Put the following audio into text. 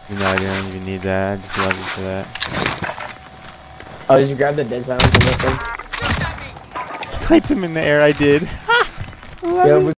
You know, I didn't even need that. I just love you for that. Oh, did you grab the dead silence in this thing? Typed them in the air. I did. Yeah,